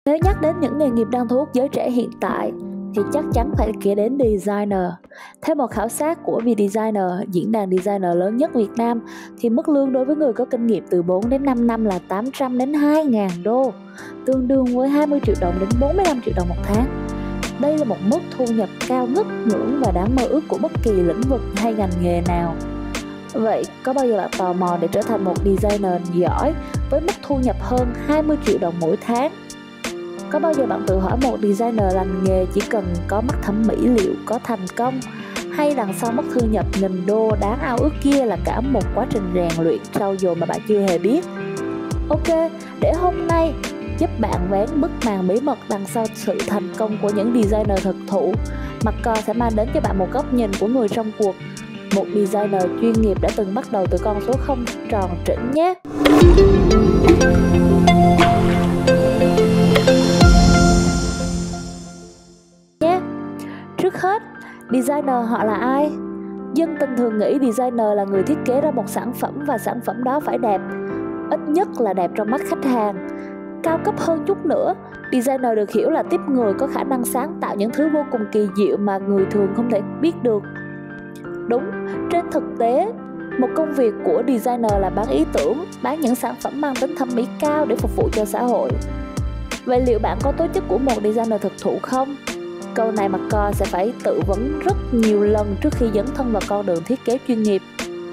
Nếu nhắc đến những nghề nghiệp đang thu hút giới trẻ hiện tại thì chắc chắn phải kể đến designer. Theo một khảo sát của V-Designer, diễn đàn designer lớn nhất Việt Nam, thì mức lương đối với người có kinh nghiệm từ 4 đến 5 năm là 800 đến 2.000 đô, tương đương với 20 triệu đồng đến 45 triệu đồng một tháng. Đây là một mức thu nhập cao ngất ngưỡng và đáng mơ ước của bất kỳ lĩnh vực hay ngành nghề nào. Vậy có bao giờ bạn tò mò để trở thành một designer giỏi với mức thu nhập hơn 20 triệu đồng mỗi tháng? Có bao giờ bạn tự hỏi một designer lành nghề chỉ cần có mắt thẩm mỹ liệu có thành công, hay đằng sau mức thu nhập nghìn đô đáng ao ước kia là cả một quá trình rèn luyện trau dồi mà bạn chưa hề biết? Ok, để hôm nay giúp bạn vén bức màn bí mật đằng sau sự thành công của những designer thực thụ, Marco sẽ mang đến cho bạn một góc nhìn của người trong cuộc, một designer chuyên nghiệp đã từng bắt đầu từ con số không tròn trĩnh nhé. Trước hết, designer họ là ai? Dân tình thường nghĩ designer là người thiết kế ra một sản phẩm và sản phẩm đó phải đẹp, ít nhất là đẹp trong mắt khách hàng. Cao cấp hơn chút nữa, designer được hiểu là tiếp người có khả năng sáng tạo những thứ vô cùng kỳ diệu mà người thường không thể biết được. Đúng, trên thực tế, một công việc của designer là bán ý tưởng, bán những sản phẩm mang tính thẩm mỹ cao để phục vụ cho xã hội. Vậy liệu bạn có tố chất của một designer thực thụ không? Câu này Marco sẽ phải tự vấn rất nhiều lần trước khi dấn thân vào con đường thiết kế chuyên nghiệp.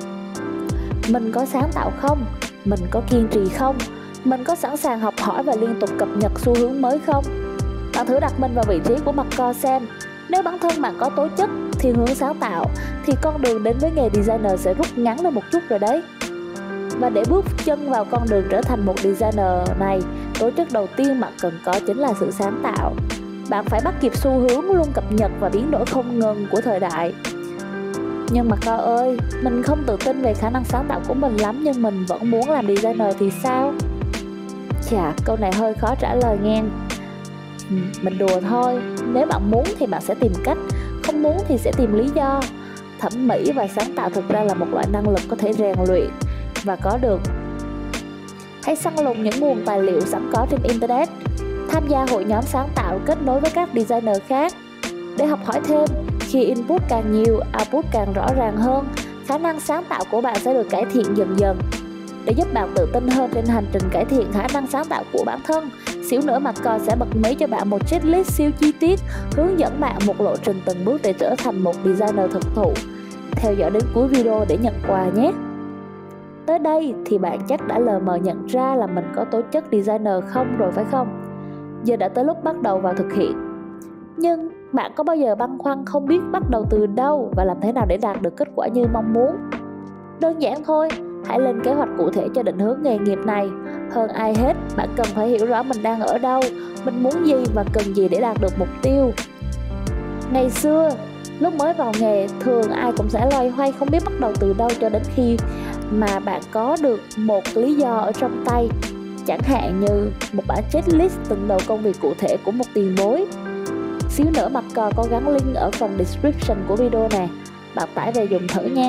Mình có sáng tạo không? Mình có kiên trì không? Mình có sẵn sàng học hỏi và liên tục cập nhật xu hướng mới không? Bạn thử đặt mình vào vị trí của Marco xem. Nếu bản thân bạn có tố chất, thiên hướng sáng tạo, thì con đường đến với nghề designer sẽ rút ngắn lên một chút rồi đấy. Và để bước chân vào con đường trở thành một designer này, tố chất đầu tiên bạn cần có chính là sự sáng tạo. Bạn phải bắt kịp xu hướng, luôn cập nhật và biến đổi không ngừng của thời đại. Nhưng mà Marco ơi, mình không tự tin về khả năng sáng tạo của mình lắm, nhưng mình vẫn muốn làm designer thì sao? Chà, câu này hơi khó trả lời nghe. Mình đùa thôi, nếu bạn muốn thì bạn sẽ tìm cách, không muốn thì sẽ tìm lý do. Thẩm mỹ và sáng tạo thực ra là một loại năng lực có thể rèn luyện và có được. Hãy săn lùng những nguồn tài liệu sẵn có trên Internet, tham gia hội nhóm sáng tạo, kết nối với các designer khác để học hỏi thêm. Khi input càng nhiều, output càng rõ ràng hơn, khả năng sáng tạo của bạn sẽ được cải thiện dần dần. Để giúp bạn tự tin hơn trên hành trình cải thiện khả năng sáng tạo của bản thân, xíu nữa Marco sẽ bật mí cho bạn một checklist siêu chi tiết, hướng dẫn bạn một lộ trình từng bước để trở thành một designer thực thụ. Theo dõi đến cuối video để nhận quà nhé. Tới đây thì bạn chắc đã lờ mờ nhận ra là mình có tố chất designer không rồi phải không? Giờ đã tới lúc bắt đầu vào thực hiện. Nhưng bạn có bao giờ băn khoăn không biết bắt đầu từ đâu và làm thế nào để đạt được kết quả như mong muốn? Đơn giản thôi, hãy lên kế hoạch cụ thể cho định hướng nghề nghiệp này. Hơn ai hết, bạn cần phải hiểu rõ mình đang ở đâu, mình muốn gì và cần gì để đạt được mục tiêu. Ngày xưa, lúc mới vào nghề, thường ai cũng sẽ loay hoay không biết bắt đầu từ đâu cho đến khi mà bạn có được một lý do ở trong tay. Chẳng hạn như một bản checklist từng đầu công việc cụ thể của một tiền bối. Xíu nữa Marco có gắn link ở phần description của video này, bạn tải về dùng thử nha.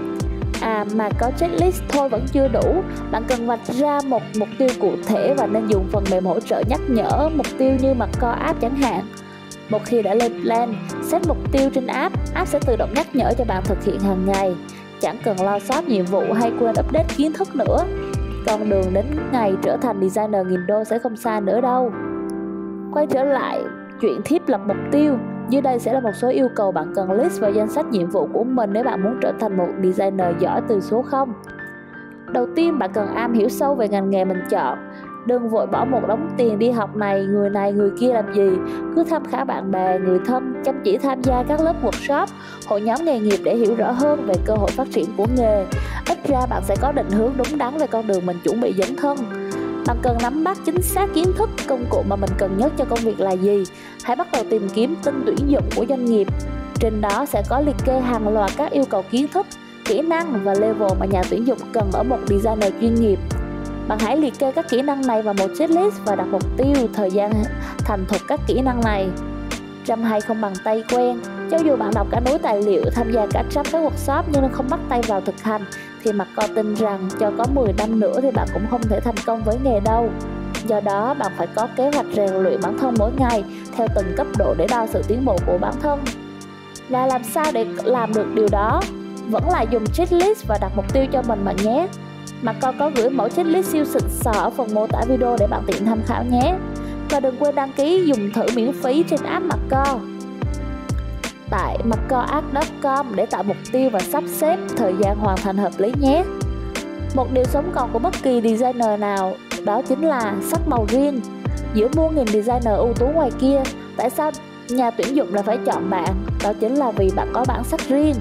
Mà có checklist thôi vẫn chưa đủ, bạn cần vạch ra một mục tiêu cụ thể và nên dùng phần mềm hỗ trợ nhắc nhở mục tiêu như Marco app chẳng hạn. Một khi đã lên plan, set mục tiêu trên app sẽ tự động nhắc nhở cho bạn thực hiện hàng ngày. Chẳng cần lo sót nhiệm vụ hay quên update kiến thức nữa. Con đường đến ngày trở thành designer nghìn đô sẽ không xa nữa đâu. Quay trở lại chuyện thiết lập mục tiêu, dưới đây sẽ là một số yêu cầu bạn cần list vào danh sách nhiệm vụ của mình nếu bạn muốn trở thành một designer giỏi từ số 0. Đầu tiên, bạn cần am hiểu sâu về ngành nghề mình chọn. Đừng vội bỏ một đống tiền đi học này người kia làm gì. Cứ tham khảo bạn bè, người thân, chăm chỉ tham gia các lớp workshop, hội nhóm nghề nghiệp để hiểu rõ hơn về cơ hội phát triển của nghề. Ít ra bạn sẽ có định hướng đúng đắn về con đường mình chuẩn bị dấn thân. Bạn cần nắm bắt chính xác kiến thức, công cụ mà mình cần nhất cho công việc là gì. Hãy bắt đầu tìm kiếm tin tuyển dụng của doanh nghiệp. Trên đó sẽ có liệt kê hàng loạt các yêu cầu kiến thức, kỹ năng và level mà nhà tuyển dụng cần ở một designer chuyên nghiệp. Bạn hãy liệt kê các kỹ năng này vào một checklist và đặt mục tiêu thời gian thành thục các kỹ năng này. Trăm hay không bằng tay quen. Cho dù bạn đọc cả núi tài liệu, tham gia cả trăm cái workshop nhưng không bắt tay vào thực hành, thì Marco tin rằng cho có 10 năm nữa thì bạn cũng không thể thành công với nghề đâu. Do đó, bạn phải có kế hoạch rèn luyện bản thân mỗi ngày theo từng cấp độ để đo sự tiến bộ của bản thân. Và làm sao để làm được điều đó? Vẫn là dùng checklist và đặt mục tiêu cho mình bạn nhé. Mà con có gửi mẫu checklist siêu xịn sò ở phần mô tả video để bạn tiện tham khảo nhé. Và đừng quên đăng ký dùng thử miễn phí trên app Marco tại marcoapp.com để tạo mục tiêu và sắp xếp thời gian hoàn thành hợp lý nhé. Một điều sống còn của bất kỳ designer nào đó chính là sắc màu riêng. Giữa muôn nghìn designer ưu tú ngoài kia, tại sao nhà tuyển dụng lại phải chọn bạn? Đó chính là vì bạn có bản sắc riêng.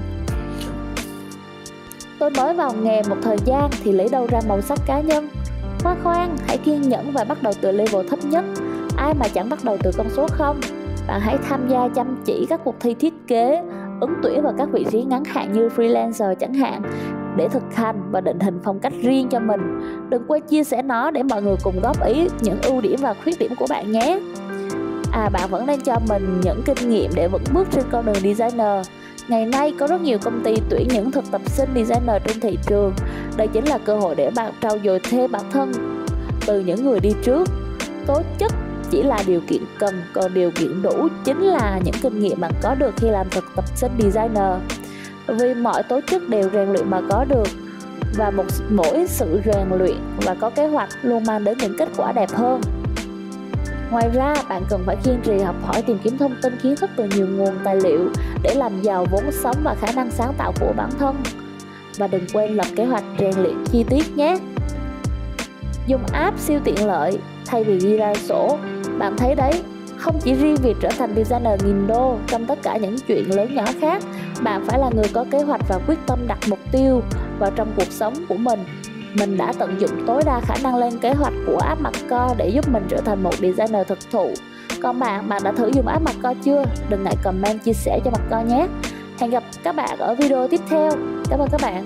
Tôi mới vào nghề một thời gian thì lấy đâu ra màu sắc cá nhân? Khoan, hãy kiên nhẫn và bắt đầu từ level thấp nhất. Ai mà chẳng bắt đầu từ con số 0. Bạn hãy tham gia chăm chỉ các cuộc thi thiết kế, ứng tuyển vào các vị trí ngắn hạn như freelancer chẳng hạn, để thực hành và định hình phong cách riêng cho mình. Đừng quên chia sẻ nó để mọi người cùng góp ý những ưu điểm và khuyết điểm của bạn nhé. Bạn vẫn nên cho mình những kinh nghiệm để vững bước trên con đường designer. Ngày nay có rất nhiều công ty tuyển những thực tập sinh designer trên thị trường. Đây chính là cơ hội để bạn trau dồi thêm bản thân từ những người đi trước. Tố chất chỉ là điều kiện cần, còn điều kiện đủ chính là những kinh nghiệm bạn có được khi làm thực tập sinh designer. Vì mọi tố chất đều rèn luyện mà có được, và mỗi sự rèn luyện và có kế hoạch luôn mang đến những kết quả đẹp hơn. Ngoài ra, bạn cần phải kiên trì học hỏi, tìm kiếm thông tin, kiến thức từ nhiều nguồn tài liệu để làm giàu vốn sống và khả năng sáng tạo của bản thân. Và đừng quên lập kế hoạch rèn luyện chi tiết nhé. Dùng app siêu tiện lợi thay vì ghi ra sổ. Bạn thấy đấy, không chỉ riêng việc trở thành designer nghìn đô, trong tất cả những chuyện lớn nhỏ khác, bạn phải là người có kế hoạch và quyết tâm đặt mục tiêu vào trong cuộc sống của mình. Mình đã tận dụng tối đa khả năng lên kế hoạch của app Marco để giúp mình trở thành một designer thực thụ. Còn bạn đã thử dùng app Marco chưa? Đừng ngại comment chia sẻ cho Marco nhé. Hẹn gặp các bạn ở video tiếp theo. Cảm ơn các bạn.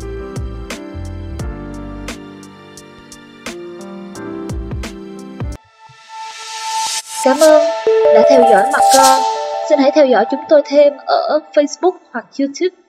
Cảm ơn đã theo dõi Marco. Xin hãy theo dõi chúng tôi thêm ở Facebook hoặc YouTube.